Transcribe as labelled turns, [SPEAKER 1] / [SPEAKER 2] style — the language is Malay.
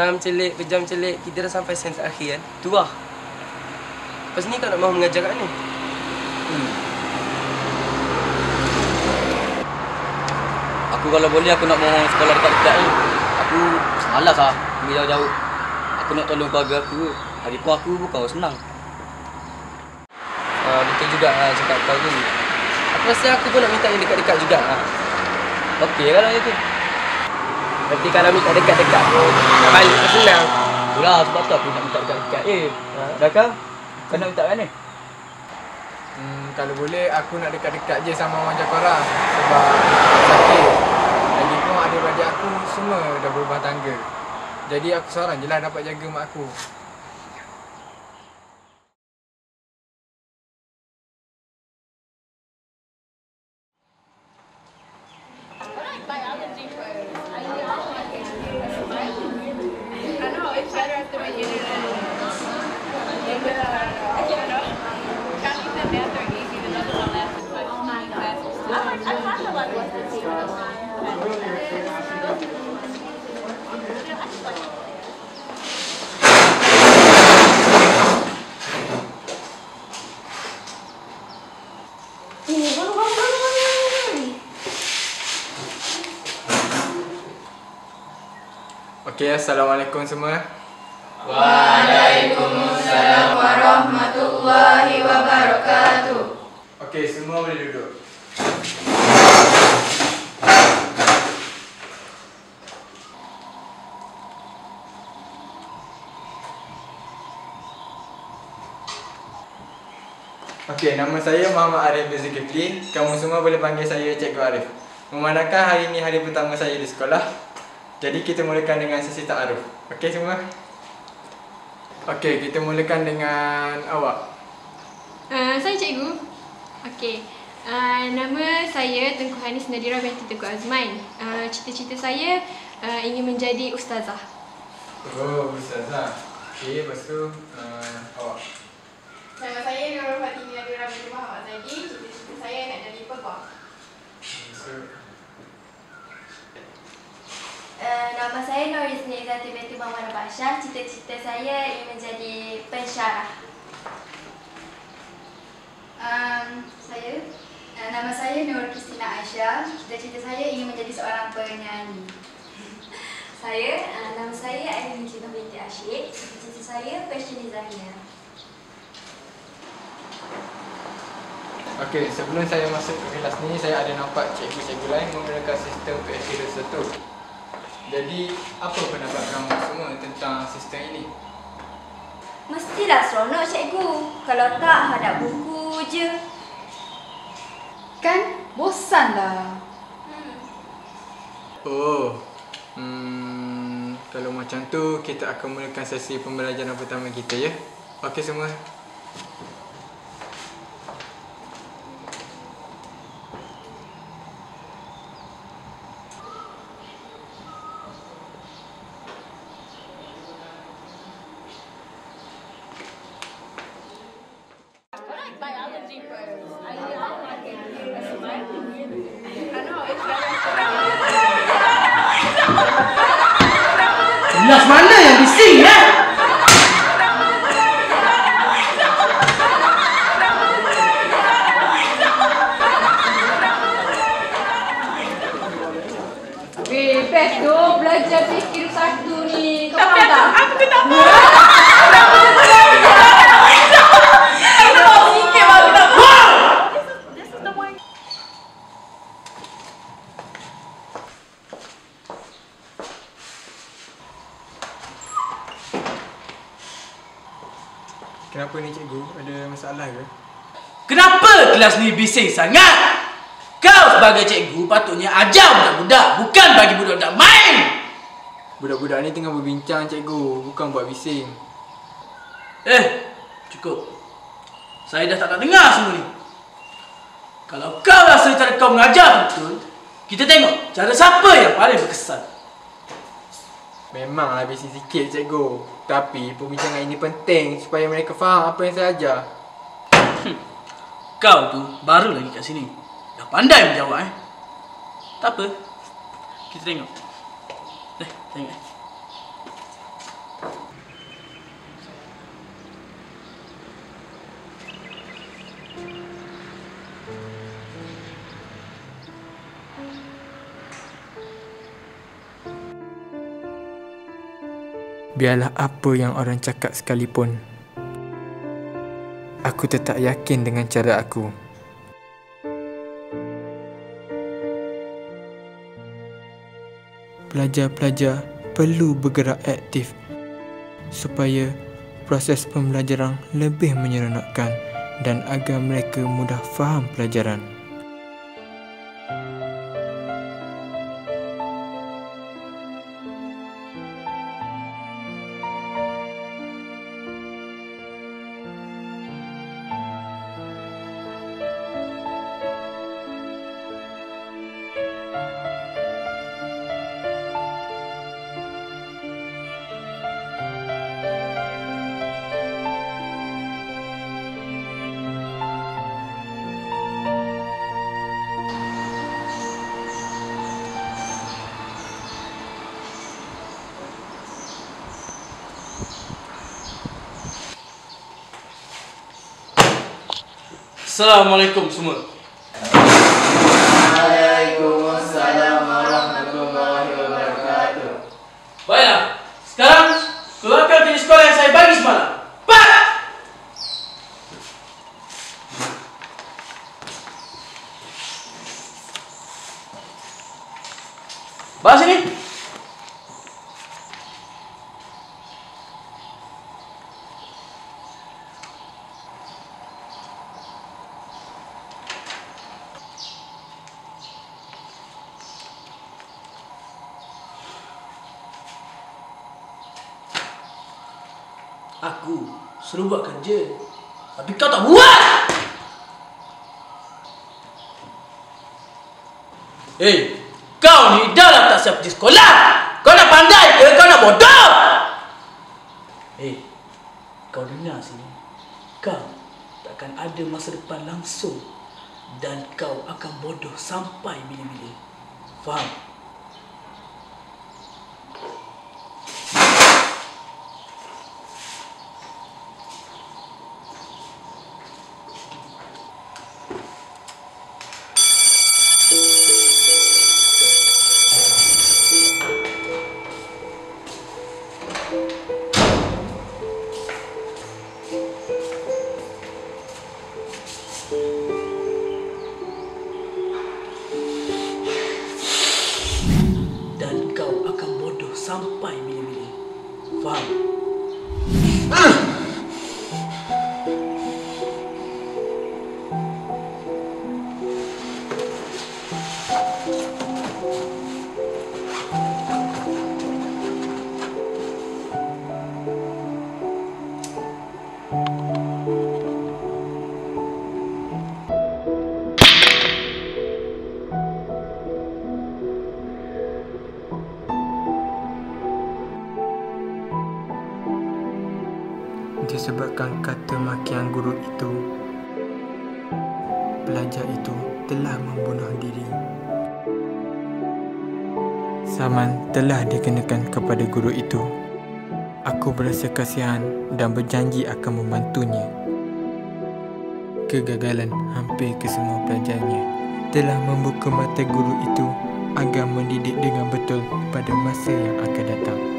[SPEAKER 1] Kejam celik, kita dah sampai sen terakhir kan?
[SPEAKER 2] Tu lah.
[SPEAKER 1] Lepas ni kau nak mahu mengajar kat ni?
[SPEAKER 2] Aku kalau boleh aku nak mau sekolah dekat-dekat ni. Aku malas lah pergi jauh-jauh. Aku nak tolong keluarga aku. Lagipun aku bukan orang senang.
[SPEAKER 1] Betul juga lah cakap kau tu. Aku rasa aku pun nak minta yang dekat-dekat juga lah.
[SPEAKER 2] Okey kalau macam tu.
[SPEAKER 1] Nanti kalau minta dekat-dekat pun, nak balik pun senang.
[SPEAKER 2] Itulah sebab tu aku nak minta dekat-dekat. Dah kau? Kau nak minta kat mana?
[SPEAKER 3] Kalau boleh aku nak dekat-dekat je sama orang Jakara sebab sakit. Lagipun adik-adik aku semua dah berubah tangga. Jadi aku seorang je lah dapat jaga mak aku. Okey, Assalamualaikum semua.
[SPEAKER 4] Waalaikumsalam warahmatullahi wabarakatuh.
[SPEAKER 3] Okey, semua boleh duduk. Okey, nama saya Muhammad Arif bin Zulkifli. Kamu semua boleh panggil saya Cikgu Arif. Memandangkan hari ini hari pertama saya di sekolah, jadi kita mulakan dengan sesi ta'aruf. Okey semua? Okey, kita mulakan dengan awak.
[SPEAKER 5] Saya cikgu. Okey. Nama saya Tengku Hanis Nadira binti Tengku Azman. Cita-cita saya ingin menjadi ustazah.
[SPEAKER 3] Oh, ustazah. Okey, lepas tu awak.
[SPEAKER 4] Nama saya Nurul Fatimi Nadira binti Muhammad Zaidi. Cita-cita saya nak jadi pegawai. Nama saya Nur Izni Izzati binti Muhammad Basyah. Cita-cita saya ingin menjadi pensyarah. Nama saya Nur Kristina Aisyah. Cita-cita saya ingin menjadi seorang penyanyi. Nama saya Aini Jinah binti Asyik. Cita-cita saya fashion designer.
[SPEAKER 3] Okey, sebelum saya masuk ke kelas ni, saya ada nampak cikgu-cikgu lain menggunakan sistem PSK 21. Jadi, apa pendapat kamu semua tentang sistem ini?
[SPEAKER 4] Mestilah seronok cikgu. Kalau tak, hadap buku je.
[SPEAKER 6] Kan? Bosanlah.
[SPEAKER 3] Oh, kalau macam tu, kita akan mulakan sesi pembelajaran pertama kita ya. Okey semua.
[SPEAKER 1] Kelas mana yang bising ya?
[SPEAKER 6] Best tu belajar fikir satu ni. Kau faham tak?
[SPEAKER 5] Aku tak tahu.
[SPEAKER 3] Kenapa ni cikgu? Ada masalah ke?
[SPEAKER 7] Kenapa kelas ni bising sangat? Kau sebagai cikgu patutnya ajar budak-budak, bukan bagi budak-budak main.
[SPEAKER 3] Budak-budak ni tengah berbincang cikgu, bukan buat bising.
[SPEAKER 7] Cukup. Saya dah tak nak dengar semua ni. Kalau kau rasa cara kau mengajar betul, kita tengok cara siapa yang paling berkesan.
[SPEAKER 3] Memanglah bising sikit cikgu, tapi perbincangan ini penting supaya mereka faham apa yang saya ajar.
[SPEAKER 7] Kau tu baru lagi kat sini. Dah pandai menjawab Tak apa. Kita tengok. Tengok.
[SPEAKER 3] Biarlah apa yang orang cakap sekalipun, aku tetap yakin dengan cara aku. Pelajar-pelajar perlu bergerak aktif supaya proses pembelajaran lebih menyeronokkan dan agar mereka mudah faham pelajaran.
[SPEAKER 7] Assalamualaikum semua.
[SPEAKER 3] Waalaikumsalam warahmatullahi wabarakatuh.
[SPEAKER 7] Baiklah, sekarang keluarkan jenis sekolah yang saya bagi semalam. Cepat! Bawa sini. Aku suruh buat kerja, tapi kau tak buat. Hei, kau ni dah lah tak siap pergi sekolah. Kau nak pandai ke kau nak bodoh? Hei, kau dengar sini. Kau takkan ada masa depan langsung dan kau akan bodoh sampai bila-bila. Faham? Dan kau akan bodoh sampai bila-bila. Faham?
[SPEAKER 3] Disebabkan kata makian guru itu, pelajar itu telah membunuh diri. Saman telah dikenakan kepada guru itu. Aku berasa kasihan dan berjanji akan membantunya. Kegagalan hampir ke semua pelajarnya telah membuka mata guru itu agar mendidik dengan betul pada masa yang akan datang.